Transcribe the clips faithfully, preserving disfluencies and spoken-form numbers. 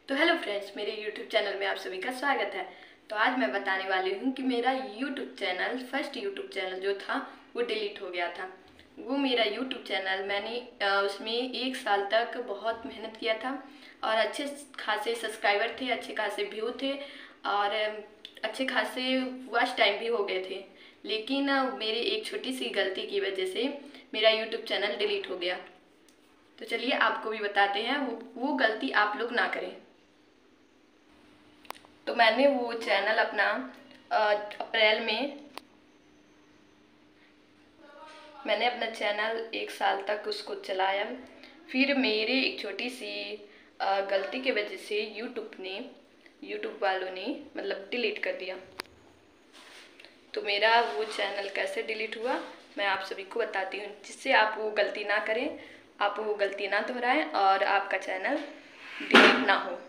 तो hello friends, मेरे YouTube channel में आप सभी का स्वागत है। तो आज मैं बताने वाली हूँ कि मेरा YouTube channel first YouTube channel जो था वो डिलीट हो गया था। वो मेरा यूट्यूब चैनल मैंने उसमें एक साल तक बहुत मेहनत किया था और अच्छे खासे सब्सक्राइबर थे, अच्छे खासे व्यू थे और अच्छे खासे वॉच टाइम भी हो गए थे। लेकिन मेरे एक छोटी सी गलती की वजह से मेरा यूट्यूब चैनल डिलीट हो गया। तो चलिए आपको भी बताते हैं वो वो गलती आप लोग ना करें। तो मैंने वो चैनल अपना अप्रैल में मैंने अपना चैनल एक साल तक उसको चलाया। फिर मेरे एक छोटी सी गलती की वजह से यूट्यूब ने यूट्यूब वालों ने मतलब डिलीट कर दिया। तो मेरा वो चैनल कैसे डिलीट हुआ मैं आप सभी को बताती हूँ, जिससे आप वो गलती ना करें, आप वो गलती ना दोहराएं और आपका चैनल डिलीट ना हो।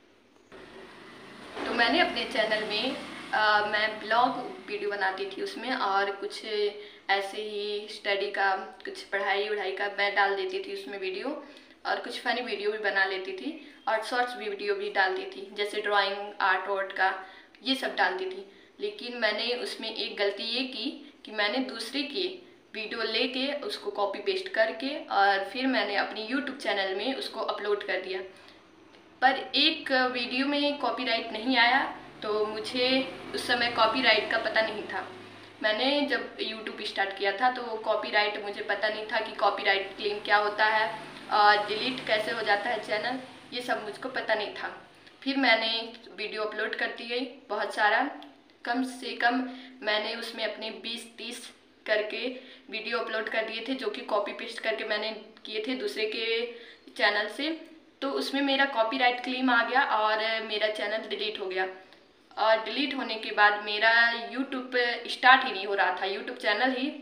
तो मैंने अपने चैनल में आ, मैं ब्लॉग वीडियो बनाती थी उसमें, और कुछ ऐसे ही स्टडी का, कुछ पढ़ाई वढ़ाई का मैं डाल देती थी उसमें वीडियो, और कुछ फ़नी वीडियो भी बना लेती थी और शॉर्ट्स वीडियो भी डालती थी, जैसे ड्राइंग आर्ट वार्ट का ये सब डालती थी। लेकिन मैंने उसमें एक गलती ये की कि मैंने दूसरे की वीडियो लेके उसको कॉपी पेस्ट करके और फिर मैंने अपनी यूट्यूब चैनल में उसको अपलोड कर दिया। पर एक वीडियो में कॉपीराइट नहीं आया, तो मुझे उस समय कॉपीराइट का पता नहीं था। मैंने जब यूट्यूब स्टार्ट किया था तो कॉपीराइट मुझे पता नहीं था कि कॉपीराइट क्लेम क्या होता है और डिलीट कैसे हो जाता है चैनल, ये सब मुझको पता नहीं था। फिर मैंने वीडियो अपलोड करती गई बहुत सारा, कम से कम मैंने उसमें अपने बीस तीस करके वीडियो अपलोड कर दिए थे, जो कि कॉपी पेस्ट करके मैंने किए थे दूसरे के चैनल से। तो उसमें मेरा कॉपीराइट क्लेम आ गया और मेरा चैनल डिलीट हो गया। और डिलीट होने के बाद मेरा यूट्यूब स्टार्ट ही नहीं हो रहा था, यूट्यूब चैनल ही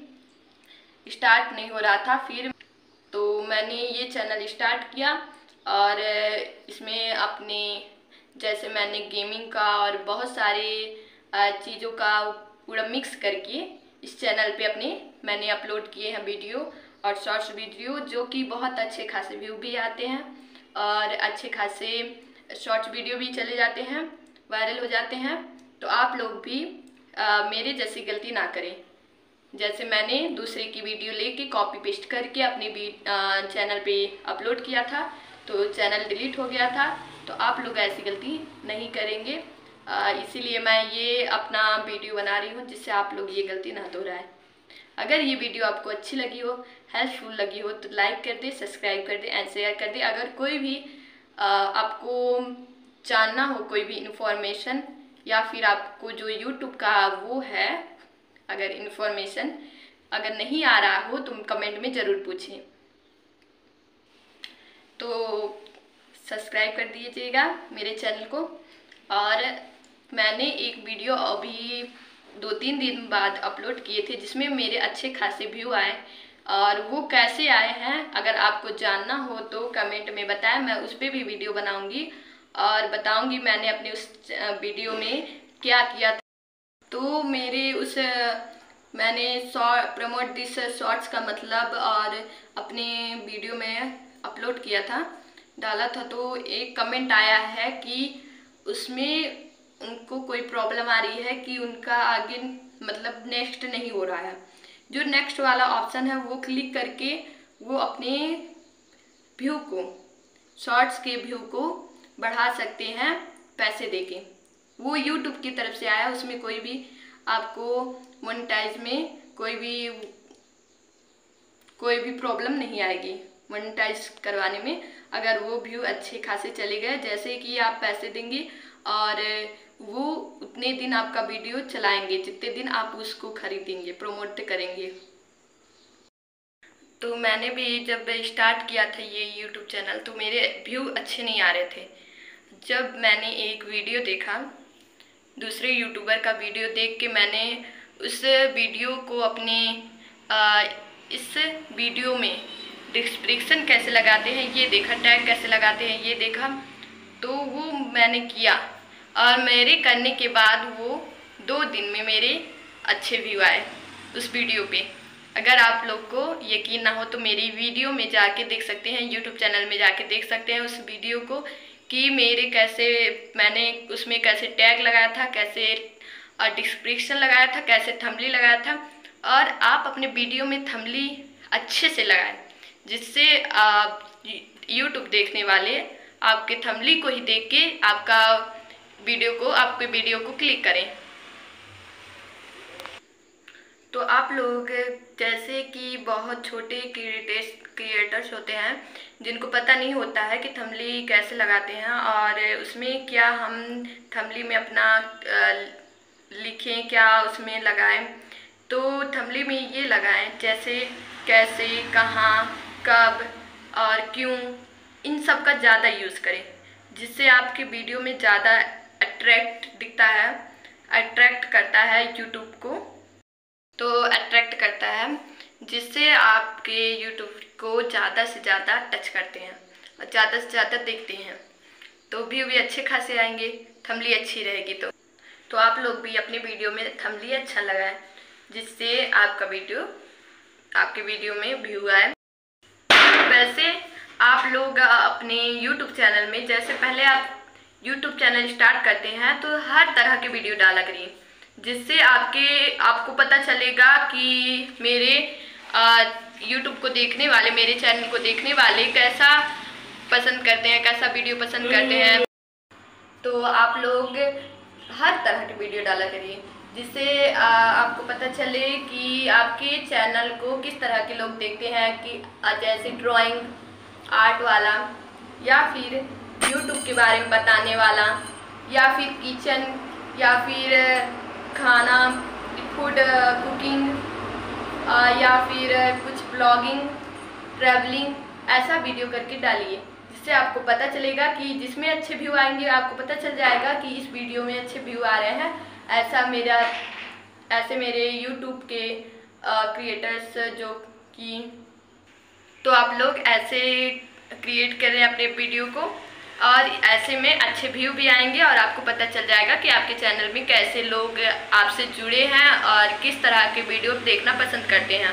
स्टार्ट नहीं हो रहा था। फिर तो मैंने ये चैनल स्टार्ट किया और इसमें अपने जैसे मैंने गेमिंग का और बहुत सारे चीज़ों का पूरा मिक्स करके इस चैनल पे अपने मैंने अपलोड किए हैं वीडियो और शॉर्ट्स वीडियो, जो कि बहुत अच्छे खासे व्यू भी आते हैं और अच्छे खासे शॉर्ट्स वीडियो भी चले जाते हैं, वायरल हो जाते हैं। तो आप लोग भी आ, मेरे जैसी गलती ना करें। जैसे मैंने दूसरे की वीडियो लेके कॉपी पेस्ट करके अपने भी चैनल पे अपलोड किया था तो चैनल डिलीट हो गया था। तो आप लोग ऐसी गलती नहीं करेंगे, इसीलिए मैं ये अपना वीडियो बना रही हूँ, जिससे आप लोग ये गलती ना दोहराएं। अगर ये वीडियो आपको अच्छी लगी हो, हेल्पफुल लगी हो, तो लाइक कर दे, सब्सक्राइब कर दे एंड शेयर कर दे। अगर कोई भी आ, आपको जानना हो कोई भी इन्फॉर्मेशन, या फिर आपको जो यूट्यूब का वो है अगर इन्फॉर्मेशन अगर नहीं आ रहा हो तो कमेंट में ज़रूर पूछें। तो सब्सक्राइब कर दीजिएगा मेरे चैनल को। और मैंने एक वीडियो अभी दो तीन दिन बाद अपलोड किए थे जिसमें मेरे अच्छे खासे व्यू आए, और वो कैसे आए हैं अगर आपको जानना हो तो कमेंट में बताएं, मैं उस पर भी वीडियो बनाऊंगी और बताऊंगी मैंने अपने उस वीडियो में क्या किया था। तो मेरे उस मैंने शॉर्ट प्रमोट दिस शॉर्ट्स का मतलब और अपने वीडियो में अपलोड किया था, डाला था, तो एक कमेंट आया है कि उसमें उनको कोई प्रॉब्लम आ रही है कि उनका आगे मतलब नेक्स्ट नहीं हो रहा है। जो नेक्स्ट वाला ऑप्शन है वो क्लिक करके वो अपने व्यू को, शॉर्ट्स के व्यू को बढ़ा सकते हैं पैसे देके। वो यूट्यूब की तरफ से आया, उसमें कोई भी आपको मोनेटाइज में कोई भी कोई भी प्रॉब्लम नहीं आएगी मोनेटाइज करवाने में, अगर वो व्यू अच्छे खासे चले गए। जैसे कि आप पैसे देंगे और वो उतने दिन आपका वीडियो चलाएंगे जितने दिन आप उसको खरीदेंगे, प्रमोट करेंगे। तो मैंने भी जब स्टार्ट किया था ये यूट्यूब चैनल तो मेरे व्यू अच्छे नहीं आ रहे थे। जब मैंने एक वीडियो देखा, दूसरे यूट्यूबर का वीडियो देख के मैंने उस वीडियो को अपने आ, इस वीडियो में डिस्क्रिप्शन कैसे लगाते हैं ये देखा, टैग कैसे लगाते हैं ये देखा, तो वो मैंने किया और मेरे करने के बाद वो दो दिन में मेरे अच्छे व्यू आए उस वीडियो पे। अगर आप लोग को यकीन ना हो तो मेरी वीडियो में जाके देख सकते हैं, यूट्यूब चैनल में जाके देख सकते हैं उस वीडियो को कि मेरे कैसे मैंने उसमें कैसे टैग लगाया था, कैसे डिस्क्रिप्शन लगाया था, कैसे थंबनेल लगाया था। और आप अपने वीडियो में थंबनेल अच्छे से लगाएं, जिससे यूट्यूब देखने वाले आपके थंबनेल को ही देख के आपका वीडियो को आपके वीडियो को क्लिक करें। तो आप लोग जैसे कि बहुत छोटे क्रिएटर्स क्रिएटर्स होते हैं जिनको पता नहीं होता है कि थंबनेल कैसे लगाते हैं और उसमें क्या हम थंबनेल में अपना लिखें, क्या उसमें लगाएं। तो थंबनेल में ये लगाएं जैसे कैसे, कहाँ, कब और क्यों, इन सब का ज़्यादा यूज़ करें, जिससे आपके वीडियो में ज़्यादा अट्रैक्ट दिखता है, अट्रैक्ट करता है यूट्यूब को। तो अट्रैक्ट करता है जिससे आपके यूट्यूब को ज़्यादा से ज़्यादा टच करते हैं और ज़्यादा से ज़्यादा देखते हैं, तो व्यू भी अच्छे खासे आएंगे, थंबनेल अच्छी रहेगी। तो तो आप लोग भी अपनी वीडियो में थंबनेल अच्छा लगाएं, जिससे आपका वीडियो आपके वीडियो में व्यू आए। वैसे आप लोग अपने यूट्यूब चैनल में, जैसे पहले आप यूट्यूब चैनल स्टार्ट करते हैं तो हर तरह के वीडियो डाला करिए, जिससे आपके आपको पता चलेगा कि मेरे यूट्यूब को देखने वाले, मेरे चैनल को देखने वाले कैसा पसंद करते हैं, कैसा वीडियो पसंद करते हैं। तो आप लोग हर तरह के वीडियो डाला करिए, जिससे आपको पता चले कि आपके चैनल को किस तरह के लोग देखते हैं, कि जैसे ड्राइंग, आर्ट वाला, या फिर यूट्यूब के बारे में बताने वाला, या फिर किचन, या फिर खाना, फूड कुकिंग, या फिर कुछ ब्लॉगिंग, ट्रैवलिंग, ऐसा वीडियो करके डालिए, जिससे आपको पता चलेगा कि जिसमें अच्छे व्यू आएंगे आपको पता चल जाएगा कि इस वीडियो में अच्छे व्यू आ रहे हैं। ऐसा मेरा ऐसे मेरे यूट्यूब के क्रिएटर्स जो कि, तो आप लोग ऐसे क्रिएट करें अपने वीडियो को, और ऐसे में अच्छे व्यू भी आएंगे और आपको पता चल जाएगा कि आपके चैनल में कैसे लोग आपसे जुड़े हैं और किस तरह के वीडियो देखना पसंद करते हैं।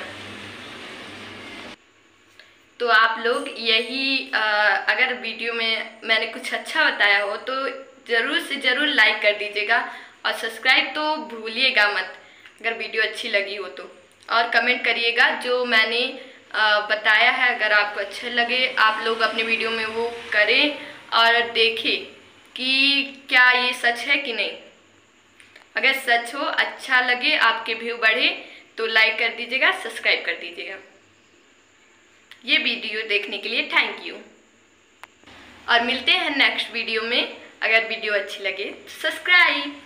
तो आप लोग यही आ, अगर वीडियो में मैंने कुछ अच्छा बताया हो तो ज़रूर से ज़रूर लाइक कर दीजिएगा, और सब्सक्राइब तो भूलिएगा मत अगर वीडियो अच्छी लगी हो तो। और कमेंट करिएगा जो मैंने आ, बताया है, अगर आपको अच्छे लगे आप लोग अपने वीडियो में वो करें और देखें कि क्या ये सच है कि नहीं। अगर सच हो, अच्छा लगे, आपके व्यू बढ़े तो लाइक कर दीजिएगा, सब्सक्राइब कर दीजिएगा। ये वीडियो देखने के लिए थैंक यू, और मिलते हैं नेक्स्ट वीडियो में। अगर वीडियो अच्छी लगे तो सब्सक्राइब।